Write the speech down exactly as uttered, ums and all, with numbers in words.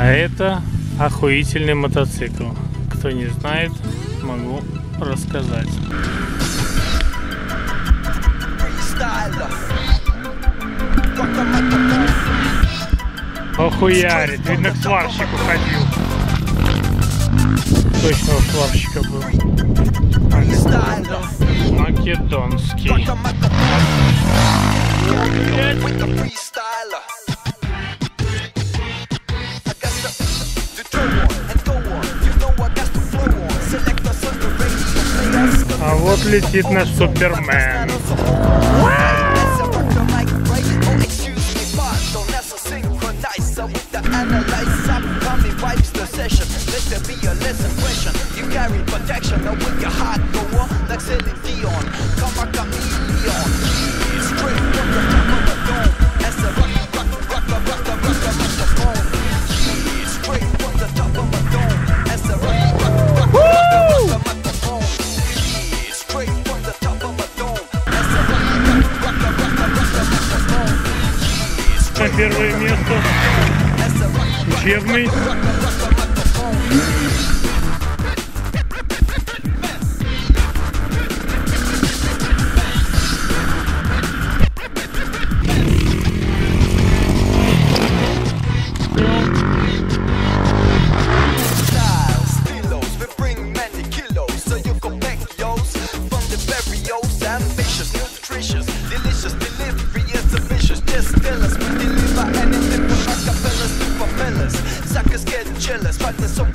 А это охуительный мотоцикл. Кто не знает, могу рассказать. Охуярит, видно, к сварщику ходил. Точно у сварщика был. Македонский. А вот летит наш Супермен. На первое место учебный. Suckers getting jealous, but they're so